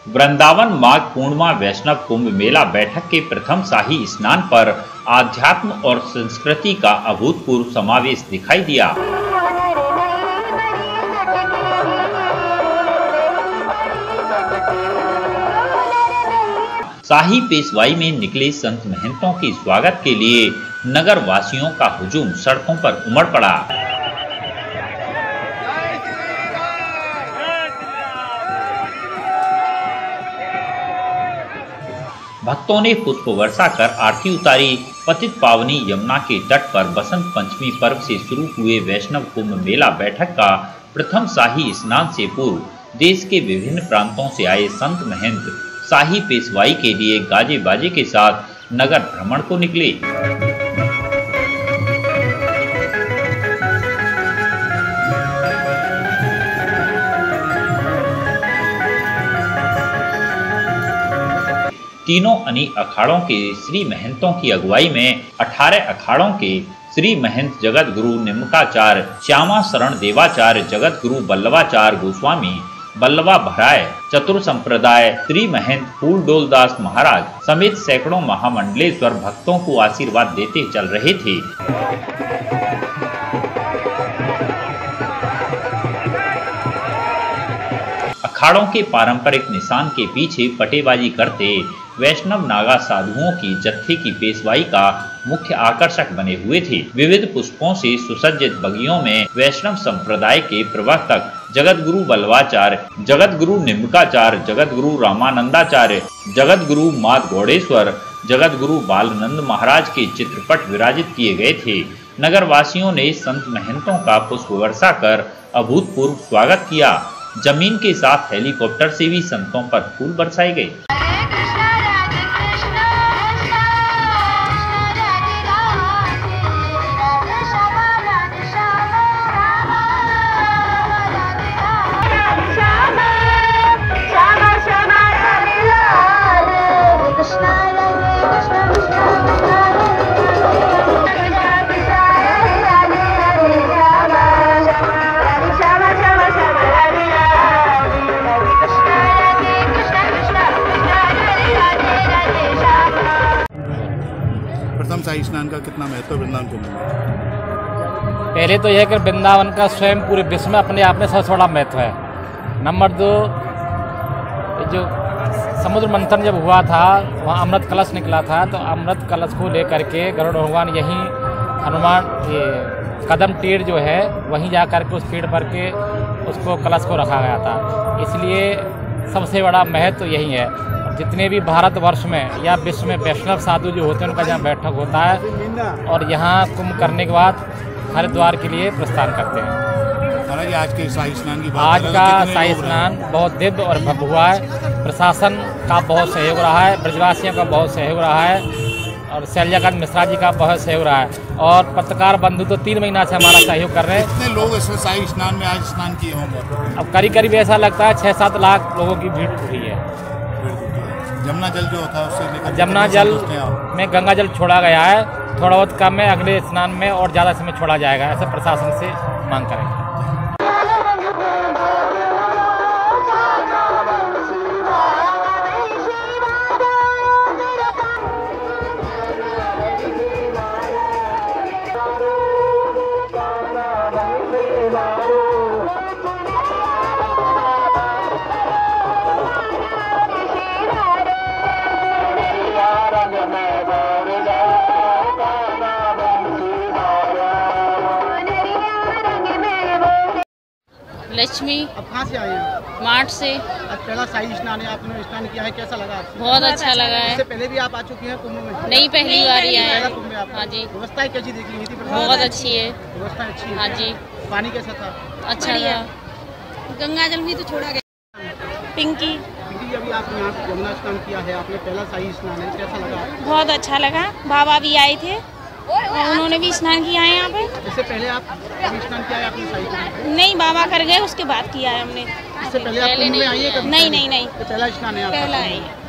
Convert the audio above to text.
वृंदावन माघ पूर्णिमा वैष्णव कुंभ मेला बैठक के प्रथम शाही स्नान पर आध्यात्म और संस्कृति का अभूतपूर्व समावेश दिखाई दिया। शाही पेशवाई में निकले संत महंतों के स्वागत के लिए नगर वासियों का हुजूम सड़कों पर उमड़ पड़ा। भक्तों ने पुष्प वर्षा कर आरती उतारी। पतित पावनी यमुना के तट पर बसंत पंचमी पर्व से शुरू हुए वैष्णव कुंभ मेला बैठक का प्रथम शाही स्नान से पूर्व देश के विभिन्न प्रांतों से आए संत महंत शाही पेशवाई के लिए गाजे बाजे के साथ नगर भ्रमण को निकले। तीनों अनेक अखाड़ों के श्री महंतों की अगुवाई में 18 अखाड़ों के श्री महंत जगत गुरु निम्मकाचार्य श्यामा शरण देवाचार्य, जगत गुरु बल्लवाचार्य गोस्वामी, बल्लवा भराय, चतुर संप्रदाय श्री महंत फूलडोलदास महाराज समेत सैकड़ों महामंडलेश्वर भक्तों को आशीर्वाद देते चल रहे थे। अखाड़ों के पारंपरिक निशान के पीछे पटेबाजी करते वैष्णव नागा साधुओं की जत्थे की पेशवाई का मुख्य आकर्षक बने हुए थे। विविध पुष्पों से सुसज्जित बगियों में वैष्णव संप्रदाय के प्रवर्तक जगत गुरु बल्लवाचार्य, जगत गुरु निम्मकाचार्य, जगत गुरु रामानंदाचार्य, जगत गुरु माद गौड़ेश्वर, जगत गुरु बालानंद महाराज के चित्रपट विराजित किए गए थे। नगर वासियों ने संत महंतों का पुष्प वर्षा कर अभूतपूर्व स्वागत किया। जमीन के साथ हेलीकॉप्टर से भी संतों पर फूल बरसाए गए। प्रथम शाही स्नान का कितना महत्व वृंदावन कुंभ में? पहले तो यह कि वृंदावन का स्वयं पूरे विश्व में अपने आप में सबसे बड़ा महत्व है। नंबर 2, जो समुद्र मंथन जब हुआ था वहाँ अमृत कलश निकला था, तो अमृत कलश को लेकर के गरुड़ भगवान यहीं हनुमान ये कदम टेढ़ जो है वहीं जा कर के उस पेड़ पर के उसको कलश को रखा गया था। इसलिए सबसे बड़ा महत्व यही है। जितने भी भारतवर्ष में या विश्व में वैष्णव साधु जो होते हैं उनका जहाँ बैठक होता है और यहाँ कुंभ करने के बाद हरिद्वार के लिए प्रस्थान करते हैं। आज के शाही स्नान की बात आज का शाही स्नान बहुत दिव्य और भव्य हुआ है। प्रशासन का बहुत सहयोग रहा है, ब्रजवासियों का बहुत सहयोग रहा है और शैलजाकांत मिश्रा जी का बहुत सहयोग रहा है और पत्रकार बंधु तो 3 महीना से हमारा सहयोग कर रहे हैं। कितने लोग इस शाही स्नान में आज स्नान किए होंगे? अब करीब ऐसा लगता है 6-7 लाख लोगों की भीड़ हुई है। यमुना जल जो होता है उससे लेकर यमुना जल में गंगा जल छोड़ा गया है, थोड़ा बहुत कम है, अगले स्नान में और ज़्यादा समय छोड़ा जाएगा, ऐसे प्रशासन से मांग करेंगे। लक्ष्मी। अब कहाँ से आए हैं? मार्ट से। आज पहला शाही स्नान है, आपने स्नान किया है, कैसा लगा आपको? बहुत अच्छा लगा है। इससे पहले भी आप आ चुकी हैं कुंभ में? नहीं, पहली बार ही आए हैं। कुंभ में आप? हाँ जी। व्यवस्थाएं कैसी देखी हुई थी? बहुत अच्छी है। व्यवस्था अच्छी है? हाँ जी। पानी कैसा था? अच्छा था। गंगा जल भी तो छोड़ा गया। पिंकी। पिंकी, अभी आप यहाँ यमुना स्नान किया है, आपने पहला शाही स्नान है, कैसा लगा? बहुत अच्छा लगा। बाबा भी आए थे और उन्होंने भी स्नान किया है यहाँ पे। इससे पहले आप स्नान किया है आपने शाही? नहीं, बाबा कर गए, उसके बाद किया है हमने। इससे पहले आप कुंभ में आई है कभी? नहीं। पहला स्नान है आपका? पहला है।